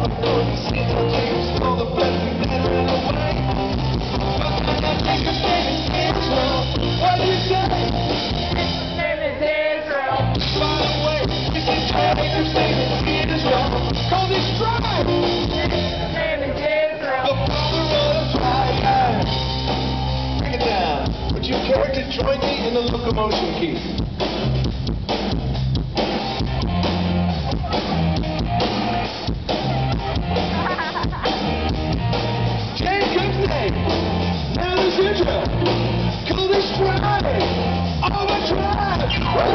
Would you care to join me in the locomotion key? Jacob's name. Now this intro. Call this drive. Overdrive.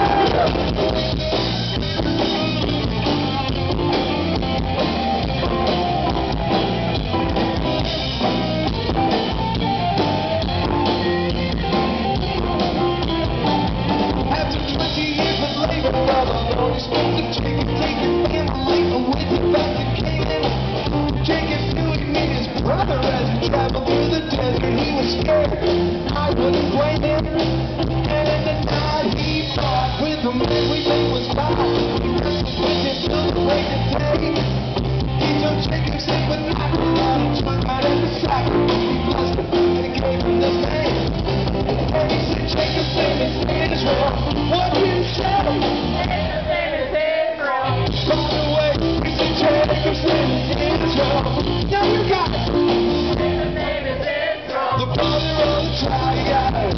I wouldn't blame him, and in the night he fought with him, everything was fine. He wrestled with him till the break of day. He took Jacob's sick but not without a joint right at the sack. He blessed him and he gave him this name. And he said Jacob's name is Israel. What did he say? Jacob's name is Israel. By the way, he said Jacob's name is Israel. Now you got it. Jacob's name is Israel. The brother of the triad.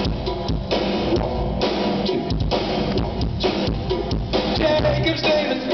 Jacob's name is